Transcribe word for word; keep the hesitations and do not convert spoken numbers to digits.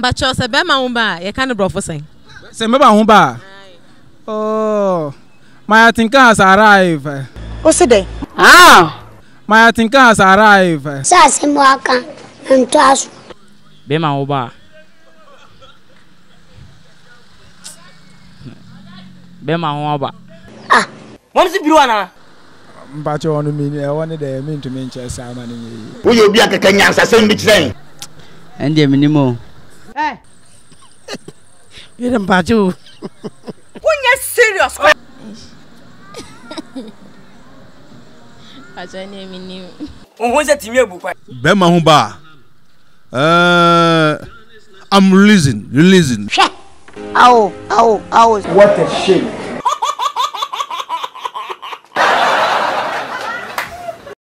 Bacho se be ma ho ba ye kan brofo sen. Se me ba ho ba. Oh. My think has arrived. What's it? Ah. My think has arrived. Sa se mo aka nto aso. Be ma ho ba. Be ma ho ba. Ah. Mom si biru ana. Bacho onu mi e woni de mi ntumi nche sa ma ni. Wo ye obi akeka nyansa sem bi kire. Ende minimo. Eh. You're Bacho. When you serious? Bacho ni minim. On won't set me a book. Be ma ho ba. Uh I'm releasing, releasing. Ow, ow, ow. What a shame.